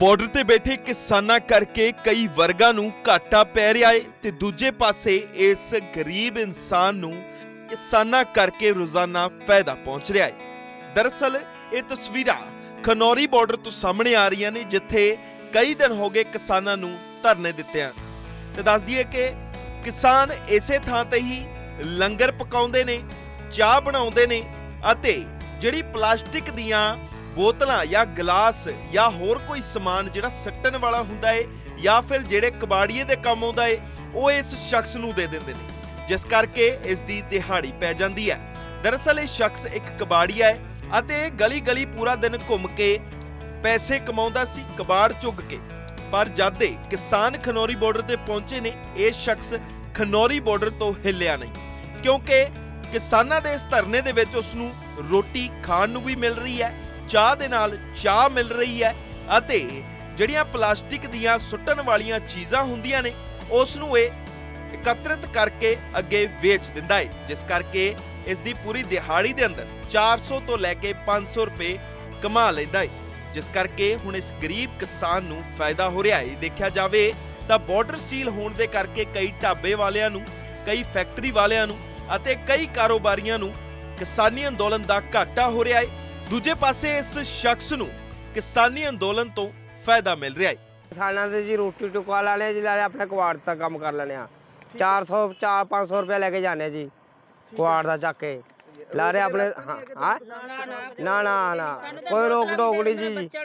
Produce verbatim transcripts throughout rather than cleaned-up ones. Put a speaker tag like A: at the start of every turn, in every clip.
A: Border ਤੇ ਬੈਠੇ ਕਿਸਾਨਾਂ ਕਰਕੇ ਕਈ ਵਰਗਾਂ ਨੂੰ ਘਾਟਾ ਪੈ ਰਿਹਾ ਏ ਤੇ ਦੂਜੇ ਪਾਸੇ ਇਸ ਗਰੀਬ ਇਨਸਾਨ ਨੂੰ ਕਿਸਾਨਾਂ ਕਰਕੇ ਰੋਜ਼ਾਨਾ ਫਾਇਦਾ ਪਹੁੰਚ ਰਿਹਾ ਏ। ਦਰਅਸਲ ਇਹ ਤਸਵੀਰਾਂ ਖਨੌਰੀ ਬਾਰਡਰ ਤੋਂ ਸਾਹਮਣੇ ਆ ਰਹੀਆਂ ਨੇ, ਜਿੱਥੇ ਕਈ ਦਿਨ ਹੋ ਗਏ ਕਿਸਾਨਾਂ ਨੂੰ ਧਰਨੇ ਦਿੱਤੇ ਹਨ। ਤੇ ਦੱਸ ਦਈਏ ਕਿ ਕਿਸਾਨ ਇਸੇ ਥਾਂ ਤੇ ਹੀ ਲੰਗਰ ਪਕਾਉਂਦੇ ਨੇ, ਚਾਹ ਬਣਾਉਂਦੇ ਨੇ ਅਤੇ ਜਿਹੜੀ ਪਲਾਸਟਿਕ ਦੀਆਂ बोतलां या गिलास या होर कोई समान जिहड़ा सट्टन वाला हुंदा है या फिर जिहड़े कबाड़ीए दे काम आउंदा है वो इस शख्स नूं दे दिंदे ने, जिस करके इस दी दिहाड़ी पै जांदी है। दरअसल ये शख्स एक कबाड़ीआ है अते गली गली पूरा दिन घुम के पैसे कमाउंदा सी कबाड़ चुग के, पर जद दे किसान खनौरी बॉर्डर ते पहुंचे ने ये शख्स खनौरी बॉर्डर तो हिलिया नहीं, क्योंकि किसानां दे इस धरने दे विच उस नूं रोटी खाण नूं भी मिल रही है, चाह दे नाल चाह मिल रही है अते जड़ियां प्लास्टिक दियां सुट्टन वालियां चीज़ां हुंदियां ने उस नूं इह एकत्रित करके अगे वेच दिंदा है, जिस करके इस दी पूरी दिहाड़ी दे अंदर चार सौ तो लैके पाँच सौ रुपए कमा लैंदा है, जिस करके हुण इस गरीब किसान नूं फायदा हो रहा है। देखिया जावे तां बॉर्डर सील होण दे करके कई ढाबे वालियां नूं, कई फैक्टरी वालियां नूं अते कई कारोबारियां नूं किसानी अंदोलन दा घाटा हो रहा है। दूजे पासे इस शख्स नूं किसानी अंदोलन तो फायदा मिल रहा है।
B: किसानां दे जी रोटी टुका लाने जी, लाने अपने कबाड़ दा काम कर लेने चार सौ चार पाँच सौ रुपया लेके जाने जी कबाड़ दा चक के ला रहे अपने। हाँ ना ना ना कोई रोक टोक नहीं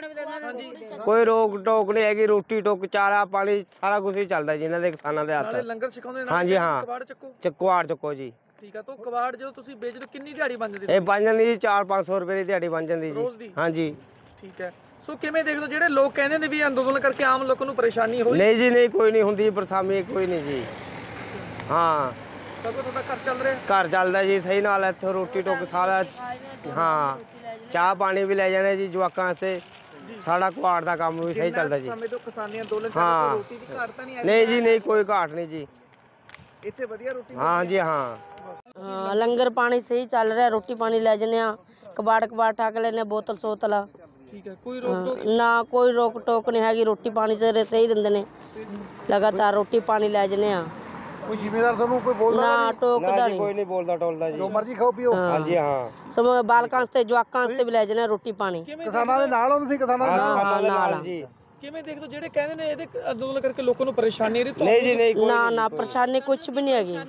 B: जी, कोई रोक टोक नहीं हैगी। रोटी टुक चारा पानी सारा कुछ ही चलता जी इन्हां दे किसानां दे हत्थ।
C: लंगर सिखाउंदे
B: हाँ जी हाँ कबाड़ चुको जी।
C: ठीक है, तो कबाड़ जो तुसी बेचदे किन्नी दिहाड़ी बन जांदी?
B: ਇਹ ਬਣ ਜਾਂਦੀ ਜੀ ਚਾਰ ਪੰਜ ਸੌ ਰੁਪਏ ਦੀ ਦਿਹਾੜੀ ਬਣ ਜਾਂਦੀ ਜੀ। ਹਾਂਜੀ
C: ਠੀਕ ਹੈ। ਸੋ ਕਿਵੇਂ ਦੇਖਦੇ ਹੋ ਜਿਹੜੇ ਲੋਕ ਕਹਿੰਦੇ ਨੇ ਵੀ ਅੰਦੋਲਨ ਕਰਕੇ ਆਮ ਲੋਕਾਂ ਨੂੰ ਪਰੇਸ਼ਾਨੀ ਹੋਈ?
B: ਨਹੀਂ ਜੀ ਨਹੀਂ, ਕੋਈ ਨਹੀਂ ਹੁੰਦੀ ਪਰੇਸ਼ਾਨੀ, ਕੋਈ ਨਹੀਂ ਜੀ। ਹਾਂ
C: ਸਗੋਂ ਤੁਹਾਡਾ ਘਰ ਚੱਲ ਰਿਹਾ?
B: ਘਰ ਚੱਲਦਾ ਜੀ ਸਹੀ ਨਾਲ, ਇੱਥੇ ਰੋਟੀ ਟੁੱਕ ਸਾਰਾ। ਹਾਂ ਚਾਹ ਪਾਣੀ ਵੀ ਲੈ ਜਾਂਦੇ ਜੀ ਜਵਾਕਾਂ ਵਾਸਤੇ, ਸਾਡਾ ਕੁਆੜ ਦਾ ਕੰਮ ਵੀ ਸਹੀ ਚੱਲਦਾ ਜੀ।
C: ਸਮੇਂ ਤੋਂ ਕਿਸਾਨੀ ਅੰਦੋਲਨ ਚੱਲ ਰਿਹਾ, ਰੋਟੀ ਦੀ ਘਾਟ ਤਾਂ ਨਹੀਂ ਆਈ?
B: ਨਹੀਂ ਜੀ ਨਹੀਂ, ਕੋਈ ਘਾਟ ਨਹੀਂ ਜੀ,
C: ਇੱਥੇ ਵਧੀਆ ਰੋਟੀ।
B: ਹਾਂ ਜੀ ਹਾਂ
D: हाँ लंगर पानी सही चल रहा है, रोटी पानी ले जाने कबाड़ कबाड़ ठा के लेने बोतल सोतल।
C: ठीक है, कोई रोक टोक
D: ना कोई रोक टोक नहीं हैगी, रोटी पानी से सही दिंदे ने, लगातार रोटी पानी ले जाने।
E: कोई जिम्मेदार ਤੁਹਾਨੂੰ ਕੋਈ ਬੋਲਦਾ
D: ना टोकदा
B: ਨਾ ਜੀ,
D: नहीं,
B: ਕੋਈ ਨਹੀਂ ਬੋਲਦਾ ਟੋਲਦਾ ਜੀ,
E: ਜੋ ਮਰਜ਼ੀ ਖਾਓ ਪੀਓ।
B: ਹਾਂ ਜੀ ਹਾਂ
D: समय बालकां ते जवाकां ते भी ले जाने रोटी पानी।
E: ਕਿਸਾਨਾਂ ਦੇ ਨਾਲ ਹੋ ਤੁਸੀਂ? ਕਿਸਾਨਾਂ ਦੇ ਨਾਲ
B: ਕਿਸਾਨਾਂ ਦੇ ਨਾਲ ਜੀ।
C: ਕਿਵੇਂ ਦੇਖਦੇ ਹੋ ਜਿਹੜੇ ਕਹਿੰਦੇ ਨੇ ਇਹਦੇ ਅੰਦੋਲਨ ਕਰਕੇ ਲੋਕਾਂ ਨੂੰ ਪਰੇਸ਼ਾਨੀ ਆ ਰਹੀ?
B: ਨਹੀਂ ਜੀ ਨਹੀਂ,
D: ना ना परेशानी कुछ भी नहीं हैगी।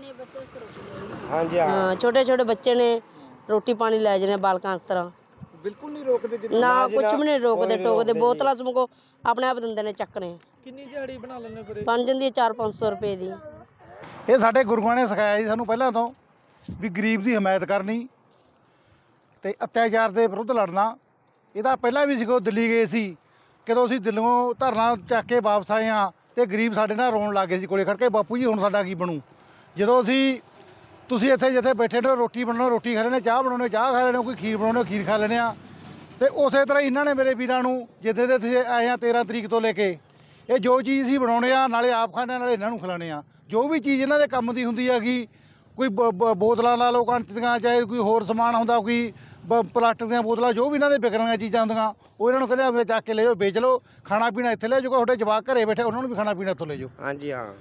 B: ਹਾਂ ਜੀ ਹਾਂ
D: हाँ छोटे छोटे बच्चे ने रोटी पानी ले जाने बालकां इस तरह,
C: ਬਿਲਕੁਲ ਨਹੀਂ ਰੋਕਦੇ?
D: ना कुछ भी नहीं रोकदे टोकदे, बोतलां समको अपने आप दिंदे ने चकने।
C: ਕਿੰਨੀ ਦਿਹਾੜੀ ਬਣਾ ਲੈਣੇ ਫਿਰ?
D: बन जांदी है चार पाँच सौ रुपए दी।
E: ਇਹ ਸਾਡੇ ਗੁਰੂਆਂ ਨੇ ਸਿਖਾਇਆ ਜੀ ਸਾਨੂੰ ਪਹਿਲਾਂ ਤੋਂ ਵੀ ਗਰੀਬ ਦੀ ਹਮਾਇਤ ਕਰਨੀ ਤੇ ਅਤਿਆਚਾਰ ਦੇ ਵਿਰੁੱਧ ਲੜਨਾ। ਇਹਦਾ ਪਹਿਲਾਂ ਵੀ ਸਿਖੋ ਦਿੱਲੀ ਗਏ ਸੀ, ਕਦੋਂ ਅਸੀਂ ਦਿੱਲੀੋਂ ਧਰਨਾ ਚੱਕ ਕੇ ਵਾਪਸ ਆਏ ਹਾਂ ਤੇ ਗਰੀਬ ਸਾਡੇ ਨਾਲ ਰੋਣ ਲੱਗ ਗਏ ਸੀ ਕੋਲੇ ਖੜ ਕੇ, ਬਾਪੂ ਜੀ ਹੁਣ ਸਾਡਾ ਕੀ ਬਣੂ। ਜਦੋਂ ਅਸੀਂ ਤੁਸੀਂ ਇੱਥੇ ਜਿੱਥੇ ਬੈਠੇ ਨੇ ਰੋਟੀ ਬਣਾਉਣਾ ਰੋਟੀ ਖਾ ਲੈਣੇ, ਚਾਹ ਬਣਾਉਣੇ ਚਾਹ ਖਾ ਲੈਣੇ, ਕੋਈ ਖੀਰ ਬਣਾਉਣੇ ਖੀਰ ਖਾ ਲੈਣੇ ਆ। ਤੇ ਉਸੇ ਤਰ੍ਹਾਂ ਇਹਨਾਂ ਨੇ ਮੇਰੇ ਵੀਰਾਂ ਨੂੰ ਜਿੱਦੇ ਦੇ ਤੁਸੀਂ ਆਏ ਆ ਤੇਰ੍ਹਾਂ ਤਰੀਕ ਤੋਂ ਲੈ ਕੇ ਇਹ ਜੋ ਚੀਜ਼ ਅਸੀਂ ਬਣਾਉਣੇ ਆ ਨਾਲੇ ਆਪ ਖਾਣੇ ਨਾਲੇ ਇਹਨਾਂ ਨੂੰ ਖਿਲਾਉਣੇ ਆ। ਜੋ ਵੀ ਚੀਜ਼ ਇਹਨਾਂ ਦੇ ਕੰਮ ਦੀ ਹੁੰਦੀ ਹੈਗੀ, ਕੋਈ ਬੋਤਲਾਂ ਲਾ ਲਓ ਕੰਚ ਦੀਆਂ, ਚਾਹੇ ਕੋਈ ਹੋਰ ਸਮਾਨ ਹੁੰਦਾ, ਕੋਈ ਪਲਾਸਟਿਕ ਦੀਆਂ ਬੋਤਲਾਂ, ਜੋ ਵੀ ਇਹਨਾਂ ਦੇ ਵਿਕਣ ਵਾਲੀਆਂ ਚੀਜ਼ਾਂ ਹੁੰਦੀਆਂ ਉਹ ਇਹਨਾਂ ਨੂੰ ਕਹਿੰਦੇ ਚੱਕ ਕੇ ਲੈ ਜਾਓ, ਵੇਚ ਲਓ, ਖਾਣਾ ਪੀਣਾ ਇੱਥੇ ਲੈ ਜਾਓ, ਤੁਹਾਡੇ ਜਵਾਕ ਘਰੇ ਬੈਠੇ ਉਹਨਾਂ ਨੂੰ ਵੀ ਖਾਣਾ ਪੀਣਾ ਇੱਥੋਂ ਲੈ ਜਾਓ।
B: ਹਾਂ ਜੀ ਹਾਂ।